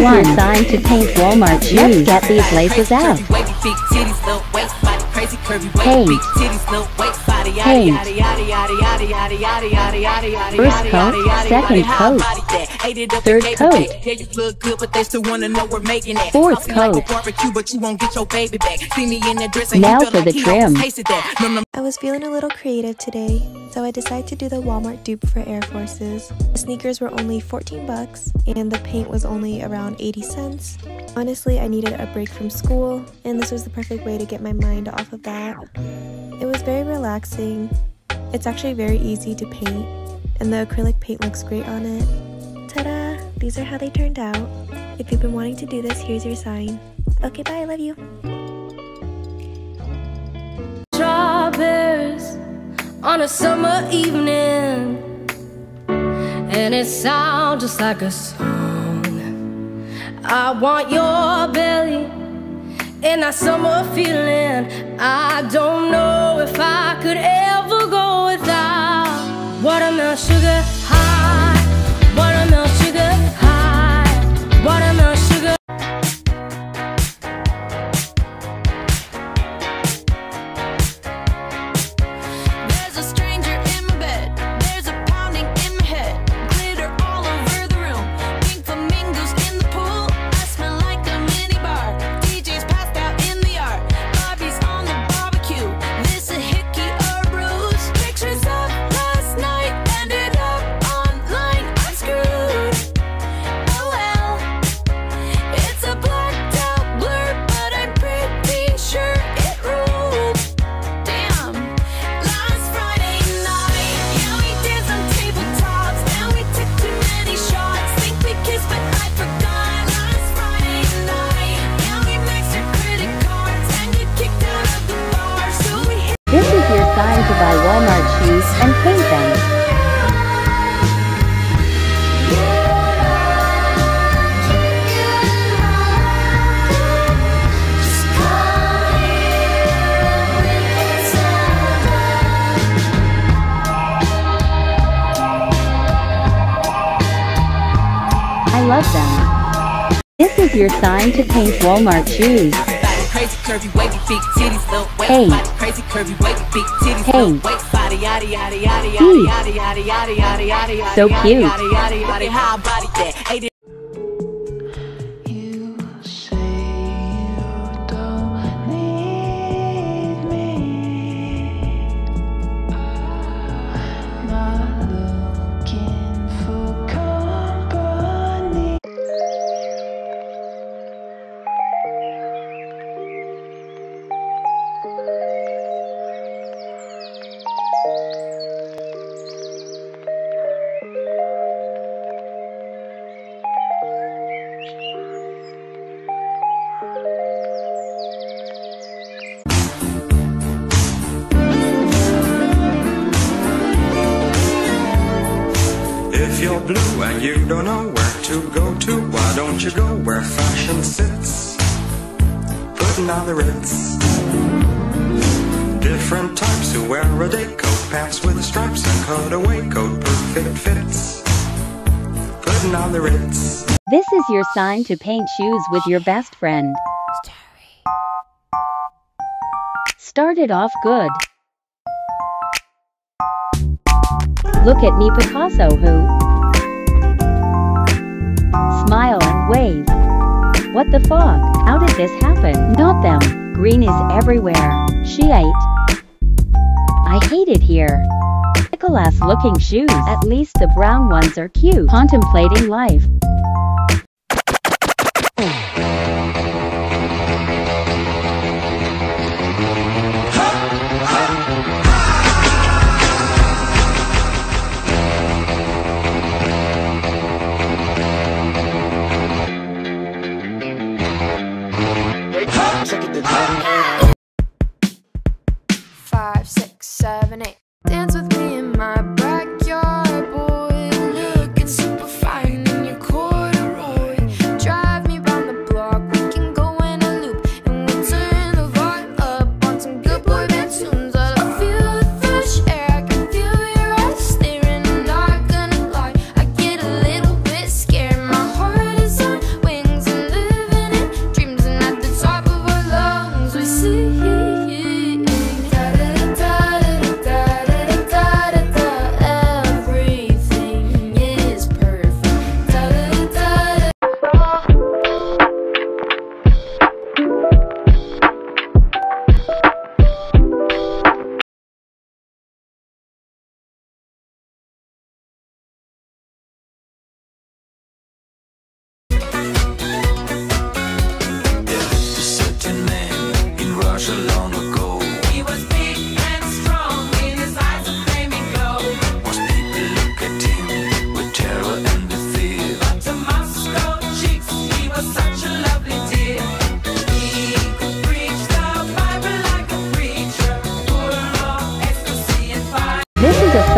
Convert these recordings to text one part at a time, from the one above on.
your sign to paint Walmart shoes. Let's get these laces out. Paint. Paint. First coat, second coat, third coat, fourth coat. Now for the trim. I was feeling a little creative today, so I decided to do the Walmart dupe for Air Forces. The sneakers were only 14 bucks, and the paint was only around 80 cents. Honestly, I needed a break from school, and this was the perfect way to get my mind off of that. It was very relaxing. It's actually very easy to paint, and the acrylic paint looks great on it. Ta-da! These are how they turned out. If you've been wanting to do this, here's your sign. Okay, bye, I love you. Strawberries on a summer evening, and it sounds just like a song. I want your belly and that summer feeling. I don't know if I could ever go without watermelon sugar high, watermelon sugar high, watermelon sugar. There's a stranger in my bed, there's a pounding in my head, glitter all over the room, pink flamingos in the pool. I smell like a mini bar, DJ's passed out in the yard, Bobby's on the barbecue, this a hickey or ruse. Pictures of last night ended up online, I'm screwed. Oh well, it's a blacked out blur, but I'm pretty sure it ruled. Damn, last Friday night, yeah, we danced on tabletops, then we took too many shots, think we kissed but I forgot. Last Friday night, yeah, we maxed our credit cards and get kicked out of the bar, so we hit. This is your sign to buy Walmart shoes and paint them. I love them. This is your sign to paint Walmart shoes. Paint. Paint. So cute. You say you don't need me. Not looking for company. If you're blue and you don't know where to go to, why don't you go where fashion sits? Putting on the Ritz. Different types who wear a day coat, pants with stripes and cutaway coat, perfect fits. Putting on the Ritz. This is your sign to paint shoes with your best friend. Started off good. Look at me, Picasso, who? Smile and wave. What the fog? How did this happen? Not them. Green is everywhere. She ate. I hate it here. Nicholas looking shoes. At least the brown ones are cute. Contemplating life. Five, six, seven, eight. Dance with me in my backyard, boy. Looking super fine in your corduroy. Drive me round the block.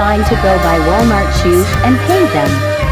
sign to go buy Walmart shoes and paint them.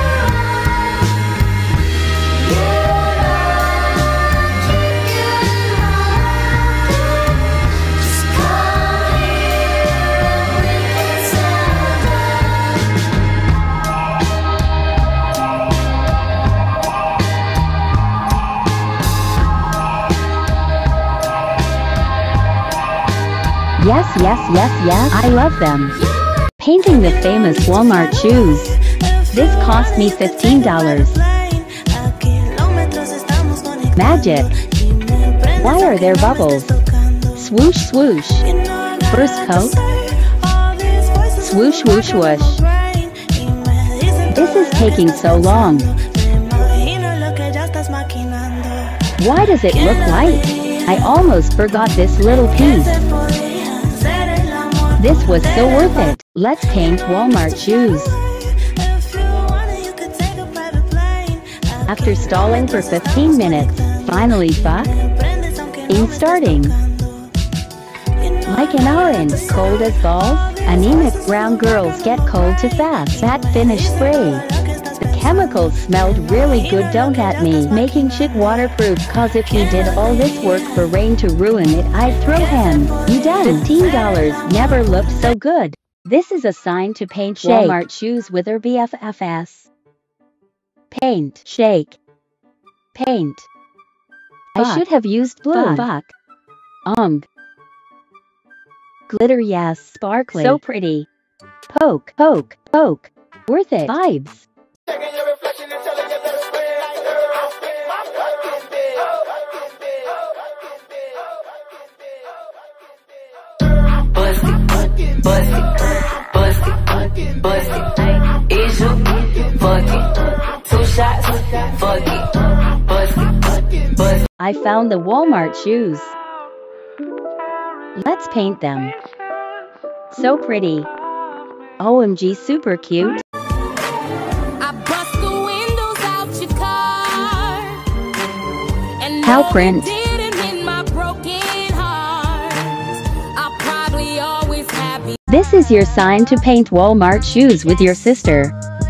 Yes, I love them. Painting the famous Walmart shoes. This cost me $15. Magic. Why are there bubbles? Swoosh, swoosh. First coat. Swoosh, whoosh, whoosh. This is taking so long. Why does it look light? I almost forgot this little piece. This was so worth it. Let's paint Walmart shoes. After stalling for 15 minutes, finally fuck? In starting. Like an orange, cold as balls, anemic brown girls get cold too fast. That finish spray. The chemicals smelled really good, don't at me. Making shit waterproof, cause if you did all this work for rain to ruin it, I'd throw hands. You done. $15 never looked so good. This is a sign to paint Walmart shoes with her BFFs. Paint. Shake. Paint. Fuck. I should have used blue. Fuck. Glitter, yes. Sparkly. So pretty. Poke, poke, poke. Worth it. Vibes. Is you fuck it? 2 shots, fuck it. Bust it. I found the Walmart shoes. Let's paint them. So pretty. OMG, super cute. How print. This is your sign to paint Walmart shoes with your sister.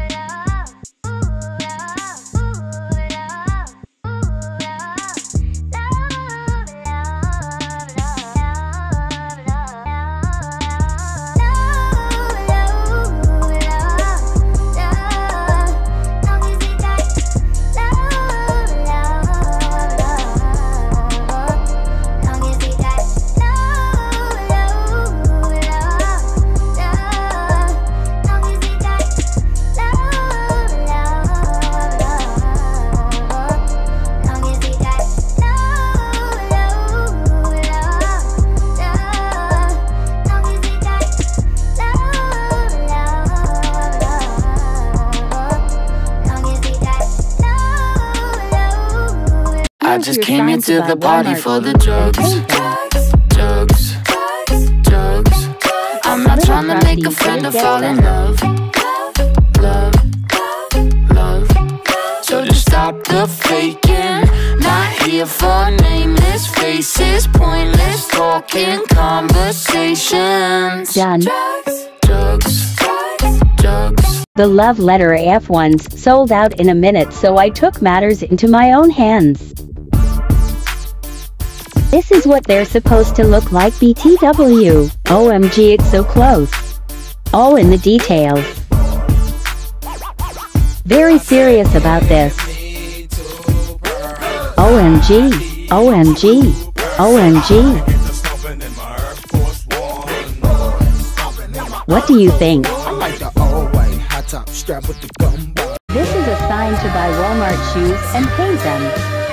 I just came into the party for the drugs. I'm not trying to make a friend or fall in love. So just stop the faking. Not here for nameless faces, pointless talking conversations. Done. Drugs. The love letter F1s sold out in a minute, so I took matters into my own hands. This is what they're supposed to look like, BTW. OMG, it's so close. All in the details. Very serious about this. OMG, OMG, OMG. What do you think? This is a sign to buy Walmart shoes and paint them.